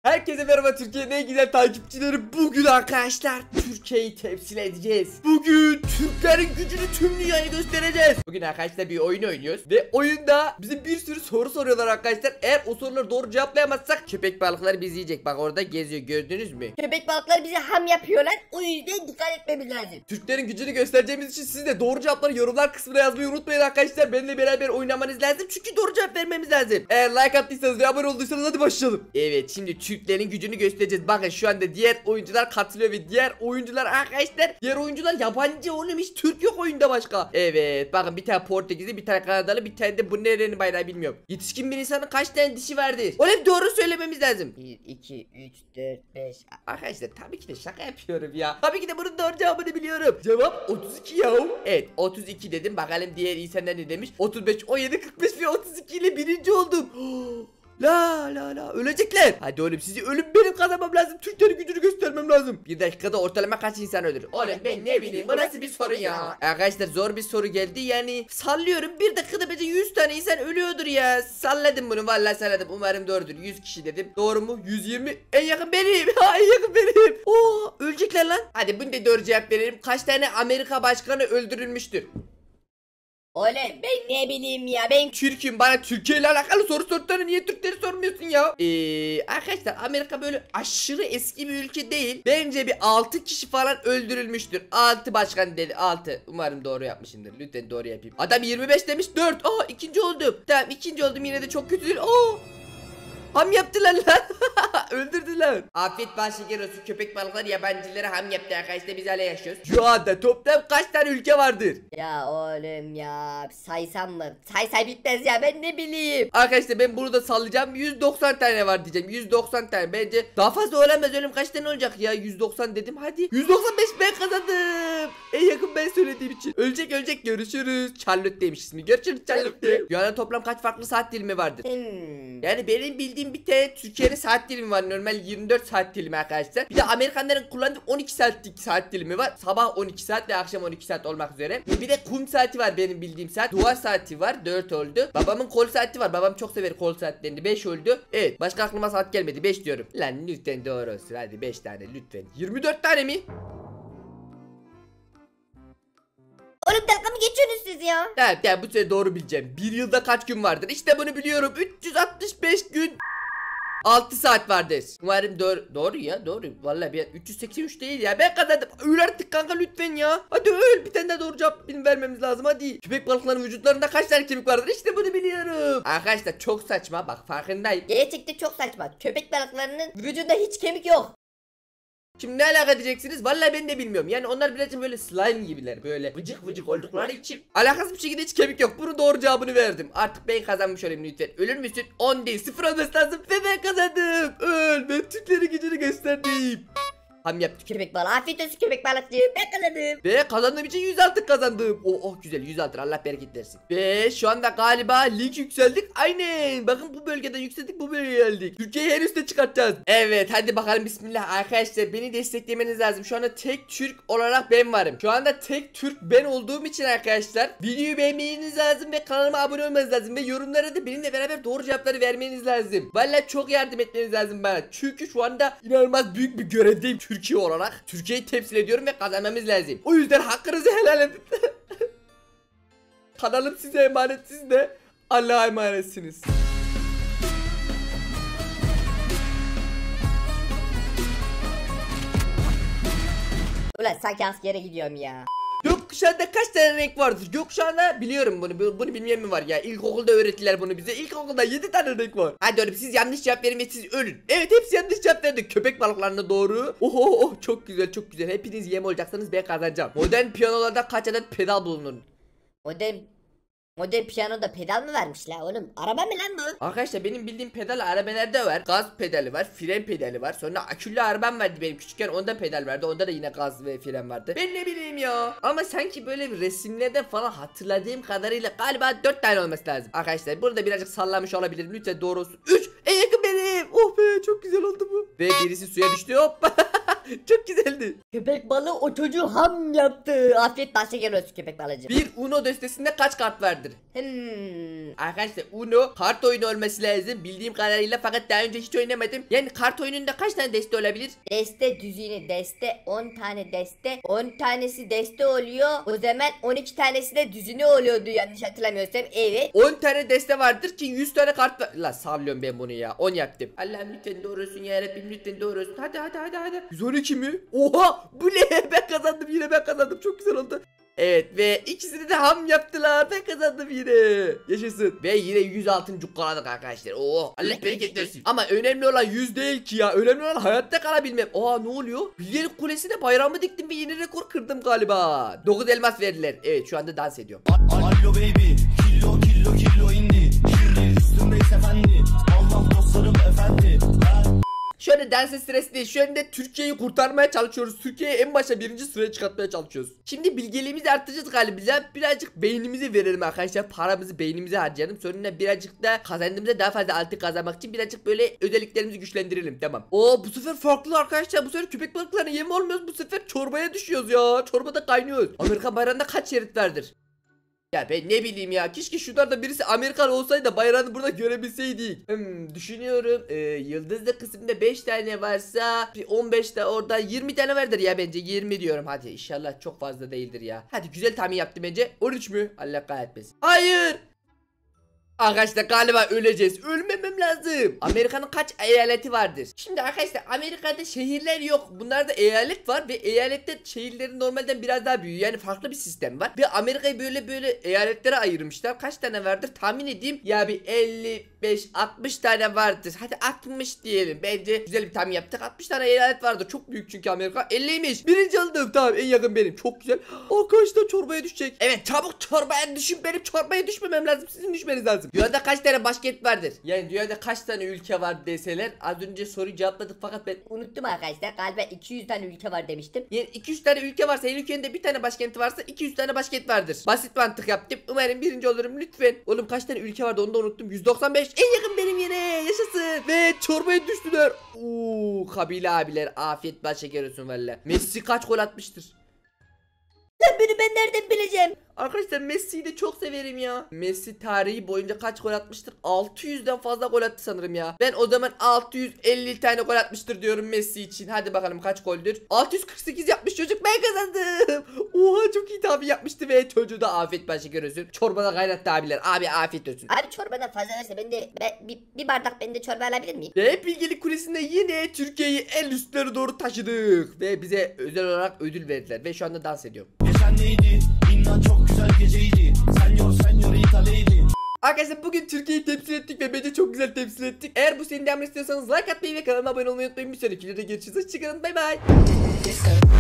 Herkese merhaba Türkiye'nin en güzel takipçileri. Bugün arkadaşlar Türkiye'yi temsil edeceğiz. Bugün Türklerin gücünü tüm dünyaya göstereceğiz. Bugün arkadaşlar bir oyun oynuyoruz. Ve oyunda bize bir sürü soru soruyorlar arkadaşlar. Eğer o soruları doğru cevaplayamazsak köpek balıkları bizi yiyecek. Bak orada geziyor, gördünüz mü? Köpek balıkları bize ham yapıyorlar. O yüzden dikkat etmemiz lazım. Türklerin gücünü göstereceğimiz için siz de doğru cevapları yorumlar kısmına yazmayı unutmayın arkadaşlar. Benimle beraber oynamanız lazım. Çünkü doğru cevap vermemiz lazım. Eğer like attıysanız ve abone olduysanız hadi başlayalım. Evet, şimdi Türklerin gücünü göstereceğiz. Bakın şu anda diğer oyuncular katılıyor ve diğer oyuncular arkadaşlar, diğer oyuncular yabancı oğlum, hiç Türk yok oyunda başka. Evet, bakın bir tane Portekizli, bir tane Kanadalı, bir tane de bu nerenin bayrağı bilmiyorum. Yetişkin bir insanın kaç tane dişi vardır? Oğlum doğru söylememiz lazım. 1, 2, 3, 4, 5. Arkadaşlar tabii ki de şaka yapıyorum ya. Tabii ki de bunun doğru cevabını biliyorum. Cevap 32 ya. Evet, 32 dedim. Bakalım diğer insanlar ne demiş? 35, 17, 45 ve 32 ile birinci oldum. La ölecekler. Hadi oğlum, sizi ölüm benim kazanmam lazım. Türklerin gücünü göstermem lazım. Bir dakikada ortalama kaç insan ölür? Oğlum ben ne bileyim, bu nasıl bir soru ya? Arkadaşlar zor bir soru geldi, yani sallıyorum bir dakikada bence 100 tane insan ölüyordur ya. Salladım bunu, vallahi salladım, umarım doğrudur. 100 kişi dedim, doğru mu? 120, en yakın benim. En yakın benim. Oo, ölecekler lan. Hadi bunu da doğru cevap verelim. Kaç tane Amerika başkanı öldürülmüştür? Oğlum ben ne bileyim ya, ben Türk'üm, bana Türkiye ile alakalı soru sorduğunda niye Türkleri sormuyorsun ya? Arkadaşlar Amerika böyle aşırı eski bir ülke değil. Bence bir 6 kişi falan öldürülmüştür. 6 başkan dedi, 6. Umarım doğru yapmışımdır. Lütfen doğru yapayım. Adam 25 demiş, 4. Aa, ikinci oldum. Tamam, ikinci oldum, yine de çok kötü değil. Aa, ham yaptılar lan. Öldürdüler. Afiyet bal şeker olsun, köpek balıkları yabancılara ham yaptı arkadaşlar, biz hala yaşıyoruz. Şu anda toplam kaç tane ülke vardır? ya oğlum ya, saysam mı? Say bitmez ya, ben ne bileyim. Arkadaşlar ben bunu da sallayacağım. 190 tane var diyeceğim. 190 tane. Bence daha fazla olamaz oğlum. Kaç tane olacak ya? 190 dedim. Hadi. 195, ben kazandım. En yakın ben söylediğim için. Ölecek. Görüşürüz. Charlotte demiş ismi. Görüşürüz Charlotte. Yani toplam kaç farklı saat dilimi vardır? Yani benim bildiğim bir tane Türkiye'nin saat dilimi var. Normal 24 saat dilimi arkadaşlar. Bir de Amerikanların kullandığı 12 saatlik saat dilimi var. Sabah 12 saat ve akşam 12 saat olmak üzere. Bir de kum saati var benim bildiğim saat. Duvar saati var. 4 oldu. Babamın kol saati var. Babam çok sever kol saatlerini. 5 oldu. Evet. Başka aklıma saat gelmedi. 5 diyorum. Lan lütfen doğru olsun. Hadi 5 tane lütfen. 24 tane mi? Oğlum dalga mı geçiyorsunuz siz ya? Tamam, bu sefer doğru bileceğim. Bir yılda kaç gün vardır? İşte bunu biliyorum. 365 gün 6 saat vardır. Umarım doğru ya, doğru. Vallahi bir 383 değil ya. Ben kazandım. Öl artık kanka lütfen ya. Hadi öl. Bir tane daha doğru cevap vermemiz lazım. Hadi. Köpek balıklarının vücutlarında kaç tane kemik vardır? İşte bunu biliyorum. Arkadaşlar çok saçma. Bak farkındayım. Gerçekten çok saçma. Köpek balıklarının vücudunda hiç kemik yok. Şimdi ne alaka diyeceksiniz? Vallahi ben de bilmiyorum. Yani onlar birazcık böyle slime gibiler. Böyle vıcık oldukları için. Alakasız bir şekilde hiç kemik yok. Bunu doğru cevabını verdim. Artık ben kazanmış olayım lütfen. Ölür müsün? 10 değil, 0 olması lazım. Ve ben kazandım. Öl. Ben Türklerin gücünü gösterdim. Ham yaptık. Köpek balığı, afiyet olsun köpek balıkçı. Ben kazandım. Ve kazandığım için 106 kazandım. Oh güzel, 106, Allah bereket versin. Ve şu anda galiba lig yükseldik. Aynen. Bakın bu bölgeden yükseldik, bu bölgeye geldik. Türkiye'yi en üste çıkartacağız. Evet hadi bakalım, bismillah. Arkadaşlar beni desteklemeniz lazım. Şu anda tek Türk olarak ben varım. Şu anda tek Türk ben olduğum için arkadaşlar videoyu beğenmeniz lazım ve kanalıma abone olmanız lazım. Ve yorumlara da benimle beraber doğru cevapları vermeniz lazım. Vallahi çok yardım etmeniz lazım bana. Çünkü şu anda inanılmaz büyük bir görevdeyim. Türkiye olarak Türkiye'yi temsil ediyorum ve kazanmamız lazım. O yüzden hakkınızı helal edin. Kanalım size emanet, siz de Allah'a emanetsiniz. Ulan sanki askere gidiyorum ya. Gökkuşağında kaç tane renk vardır? Gökkuşağında biliyorum bunu bilmeyen mi var ya? İlkokulda öğrettiler bunu bize. İlkokulda 7 tane renk var. Hadi oğlum siz yanlış cevap verin ve siz ölün. Evet, hepsi yanlış cevap verdi. Köpek balıklarına doğru. Çok güzel. Hepiniz yem olacaksınız, ben kazanacağım. Modern piyanolarda kaç adet pedal bulunur? Modern piyanoda pedal mı vermiş la oğlum? Araba mı lan bu? Arkadaşlar benim bildiğim pedal arabalarda var. Gaz pedali var, fren pedali var. Sonra akülü arabam vardı benim küçükken, onda pedal vardı. Onda da yine gaz ve fren vardı. Ben ne bileyim ya. Ama sanki böyle bir resimlerden falan hatırladığım kadarıyla galiba 4 tane olması lazım. Arkadaşlar burada birazcık sallamış olabilirim. Lütfen doğru olsun. 3, en yakın benim. Oh be, çok güzel oldu bu. Ve birisi suya düştü, hop. Çok güzeldi. Köpek balığı o çocuğu ham yaptı. Afiyet başa geliyorsun köpek balıcı. Bir Uno destesinde kaç kart vardır? Arkadaşlar Uno kart oyunu olması lazım bildiğim kadarıyla, fakat daha önce hiç oynamadım. Yani kart oyununda kaç tane deste olabilir? Deste düzini deste 10 tane deste 10 tanesi deste oluyor. O zaman 12 tanesi de düzini oluyordu yanlış hatırlamıyorsam. Evet. 10 tane deste vardır ki 100 tane kart var. La sallıyorum ben bunu ya. 10 yaptım. Allah'ım lütfen doğrusun ya Rabbim, lütfen doğrusun. Hadi. 112 mi? Oha bu ne? Ben kazandım, yine ben kazandım. Çok güzel oldu. Evet ve ikisini de ham yaptılar. Ben kazandım yine. Yaşasın. Ve yine 100 altın cukkaladık arkadaşlar. Oo, Allah bereket versin. Ama önemli olan 100 değil ki ya. Önemli olan hayatta kalabilmem. Aa ne oluyor? Bilgelik Kulesi'ne bayrağımı diktim ve yeni rekor kırdım galiba. 9 elmas verdiler. Evet şu anda dans ediyorum. Allo baby, kilo indi. Üstümdeyiz efendi. Allah dostlarım efendi. Şu anda dense stres değil. Şu anda Türkiye'yi kurtarmaya çalışıyoruz. Türkiye'yi en başa birinci sıraya çıkartmaya çalışıyoruz. Şimdi bilgeliğimizi arttıracağız galiba. Birazcık beynimizi verelim arkadaşlar. Paramızı beynimize harcayalım. Sonra birazcık da kazandığımızda daha fazla altın kazanmak için birazcık böyle özelliklerimizi güçlendirelim. Tamam. Oo bu sefer farklı arkadaşlar. Bu sefer köpek balıklarına yem olmuyoruz. Bu sefer çorbaya düşüyoruz ya. Çorbada kaynıyoruz. Amerika bayrağında kaç şerit vardır? Ya ben ne bileyim ya, keşke şunlarda birisi Amerikan olsaydı da bayrağını burada görebilseydik. Düşünüyorum yıldızlı kısımda 5 tane varsa bir 15 de orada 20 tane vardır ya, bence 20 diyorum. Hadi inşallah çok fazla değildir ya. Hadi güzel tahmin yaptım bence. 13 mü? Allah kahretmesin. Hayır. Arkadaşlar galiba öleceğiz. Ölmemem lazım. Amerika'nın kaç eyaleti vardır? Şimdi arkadaşlar Amerika'da şehirler yok. Bunlarda eyalet var ve eyalette şehirlerin normalden biraz daha büyüğü. Yani farklı bir sistem var. Ve Amerika'yı böyle eyaletlere ayırmışlar. Kaç tane vardır? Tahmin edeyim. Ya bir 55-60 tane vardır. Hadi 60 diyelim. Bence güzel bir tahmin yaptık. 60 tane eyalet vardır. Çok büyük çünkü Amerika. 50'ymiş. Birinci aldım. Tamam en yakın benim. Çok güzel. Arkadaşlar çorbaya düşecek. Evet çabuk çorbaya düşün. Benim çorbaya düşmemem lazım. Sizin düşmeniz lazım. Dünyada kaç tane başkent vardır? Yani dünyada kaç tane ülke var deseler, az önce soruyu cevapladık fakat ben Unuttum arkadaşlar, galiba 200 tane ülke var demiştim. yani 200 tane ülke varsa, her ülkenin de bir tane başkenti varsa 200 tane başkent vardır. Basit mantık yaptım. Umarım birinci olurum lütfen. Oğlum kaç tane ülke vardı onu da unuttum. 195. En yakın benim yine. Yaşasın. Ve çorbaya düştüler. Kabile abiler afiyet bal şeker olsun valla. Messi kaç gol atmıştır? Lan beni ben nereden bileceğim? Arkadaşlar Messi'yi de çok severim ya. Messi tarihi boyunca kaç gol atmıştır? 600'den fazla gol attı sanırım ya. Ben o zaman 650 tane gol atmıştır diyorum Messi için. Hadi bakalım kaç goldür? 648 yapmış çocuk, ben kazandım. Oha çok iyi tabi yapmıştı ve çocuğu da afiyet başı görüyorsun. Çorbada kaynattı abiler. Abi afiyet olsun. Abi çorbadan fazla verse bir bardak ben de çorba alabilir miyim? Ve Bilgelik Kulesi'nde yine Türkiye'yi en üstlere doğru taşıdık. Ve bize özel olarak ödül verdiler. Ve şu anda dans ediyorum. Geçen neydi? İnan çok güzel geceydi. Senyorita lady. Arkadaşlar bugün Türkiye'yi temsil ettik ve bence çok güzel temsil ettik. Eğer bu serinin devamını istiyorsanız like atmayı ve kanalıma abone olmayı unutmayın. Bir sonraki videoda görüşürüz. Hoşçakalın. Bay bay.